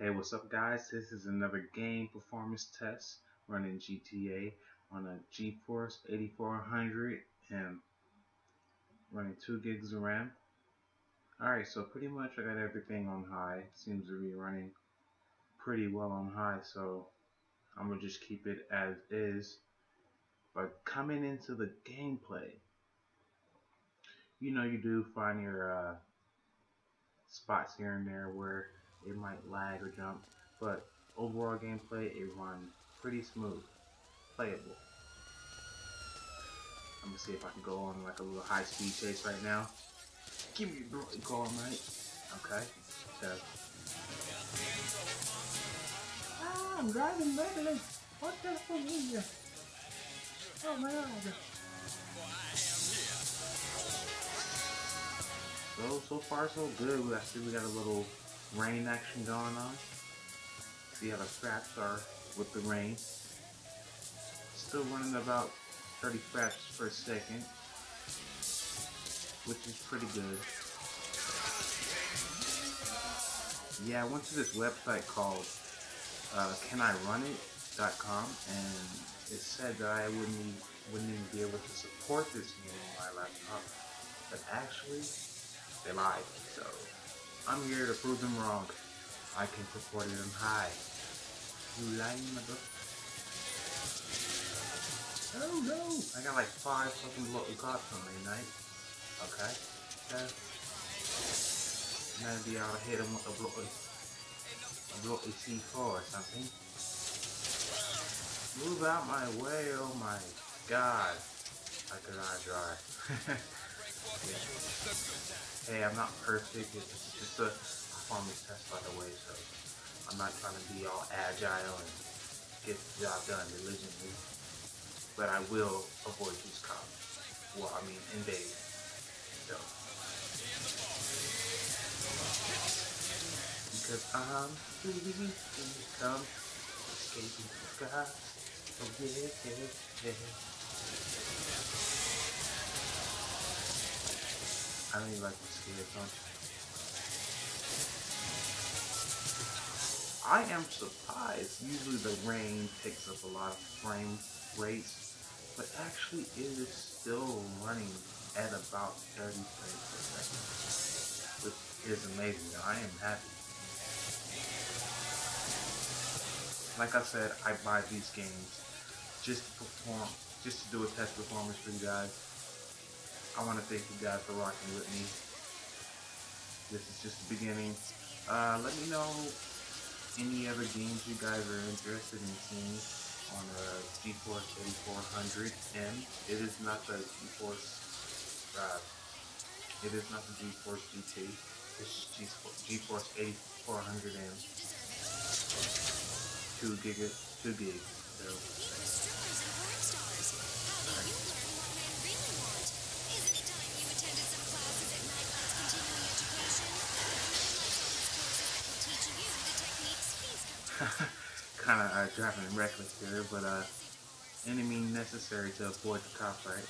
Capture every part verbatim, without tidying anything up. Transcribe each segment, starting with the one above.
Hey, what's up, guys? This is another game performance test running G T A on a GeForce eighty-four hundred and running two gigs of RAM. Alright, so pretty much I got everything on high. Seems to be running pretty well on high, so I'm gonna just keep it as is. But coming into the gameplay, you know, you do find your uh, spots here and there where it might lag or jump, but overall gameplay, it runs pretty smooth, playable. I'm gonna see if I can go on like a little high speed chase right now. Give me a call, mate. Okay, so ah, I'm driving regularly. What the hell is this? Oh my god. So, so far so good. I see we got a little rain action going on. See how the fraps are with the rain. Still running about thirty fraps per second, which is pretty good. Yeah, I went to this website called uh, can I run it dot com, and it said that I wouldn't, wouldn't even be able to support this game on my laptop, but actually, they lied. So I'm here to prove them wrong. I can support it on high. You lying, mother? Oh no! I got like five fucking bloody cops on me tonight. Okay. Okay. Maybe I'll hit him with a bloody, a bloody C four or something. Move out my way! Oh my god! Like an eye dry. Yeah. Hey, I'm not perfect. It's just a performance test, by the way, so I'm not trying to be all agile and get the job done diligently. But I will avoid these cops. Well, I mean, invade. So, because I'm free to come, escaping the sky. Oh yeah, yeah, yeah. I don't even like the scare song. I am surprised. Usually the rain takes up a lot of frame rates, but actually it is still running at about thirty frames per second, which is amazing. I am happy. Like I said, I buy these games just to perform, just to do a test performance for you guys. I want to thank you guys for rocking with me. This is just the beginning. Uh, let me know any other games you guys are interested in seeing on a GeForce eighty-four hundred M. It is not the GeForce. Uh, it is not the GeForce G T. It's GeForce eighty-four hundred M. Two gig, two gigs. So. Kind of uh, driving reckless here, but uh, any means necessary to avoid the cops, right?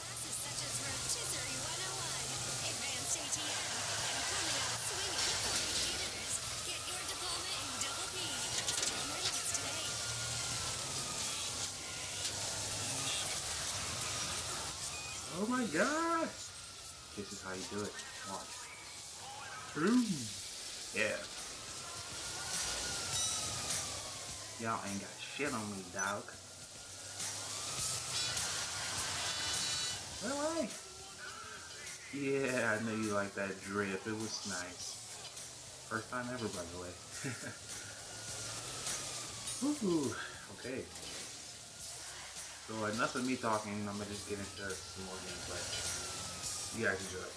Oh my god! This is how you do it. Watch. Boom! Yeah. Y'all ain't got shit on me, dog. Alright. Yeah, I know you like that drip. It was nice. First time ever, by the way. Woohoo. Okay. So enough of me talking. I'm gonna just get into some more gameplay. You guys enjoy.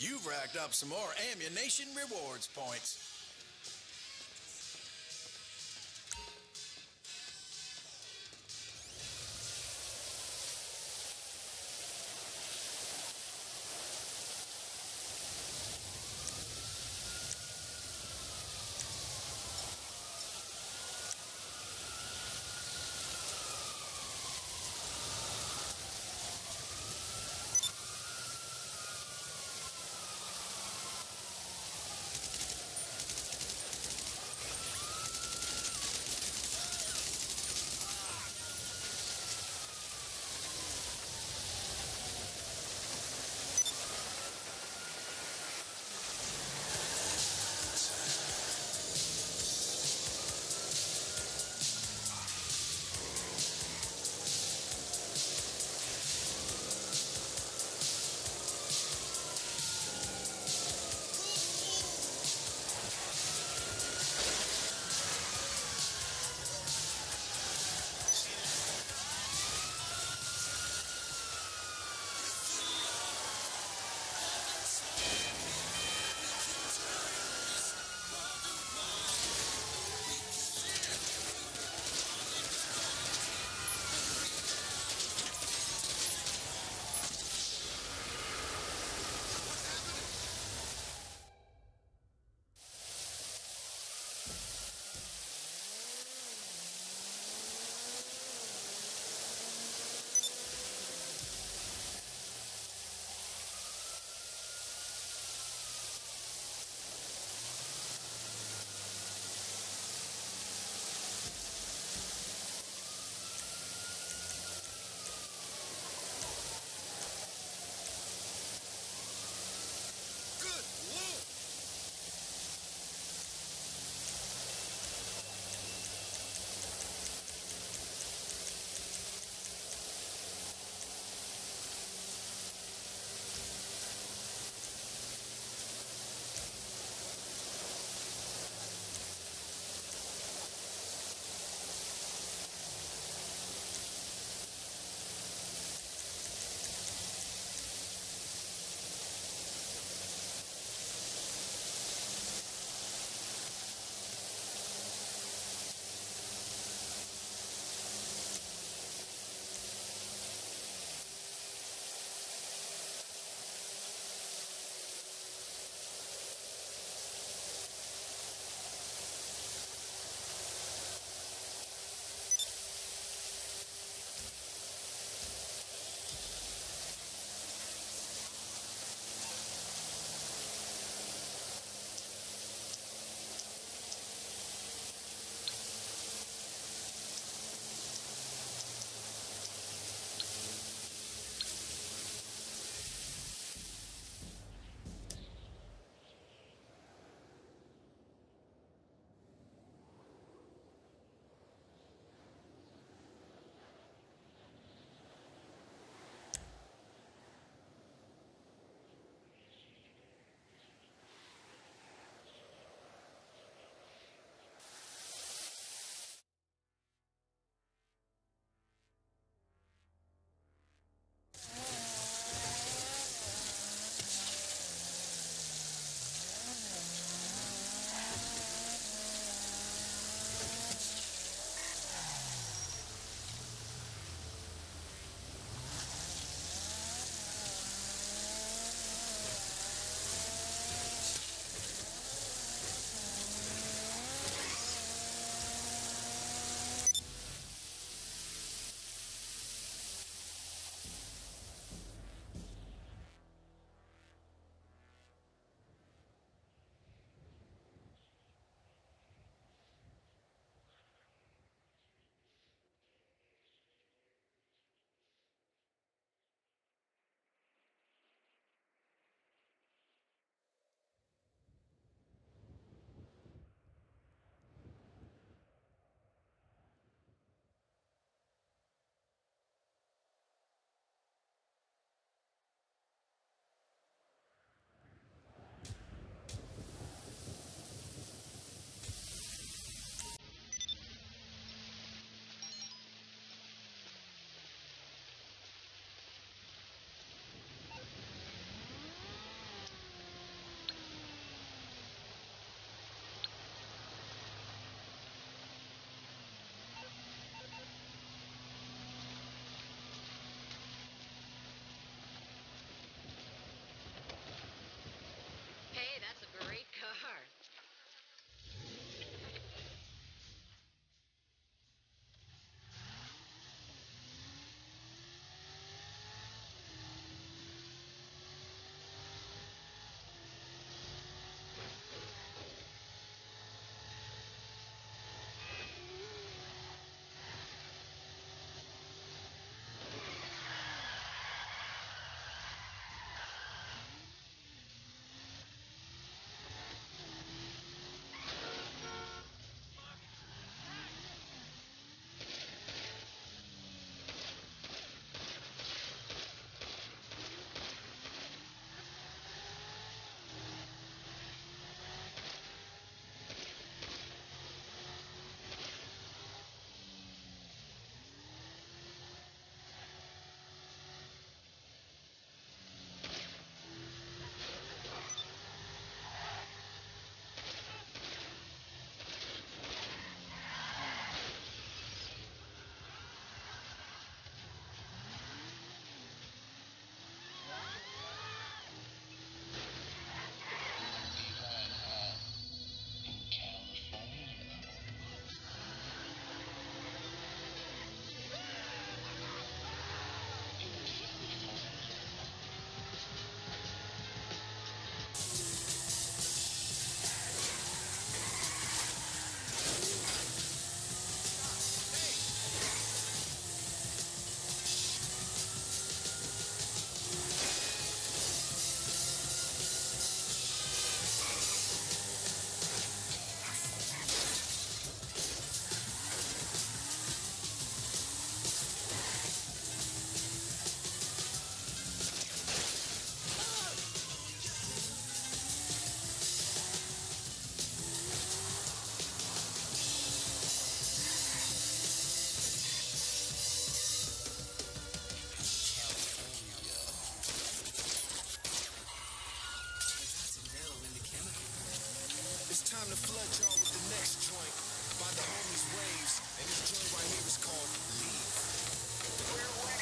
You've racked up some more ammunition rewards points. It's time to flood y'all with the next joint by the homies Waves, and this joint right here is called Leave.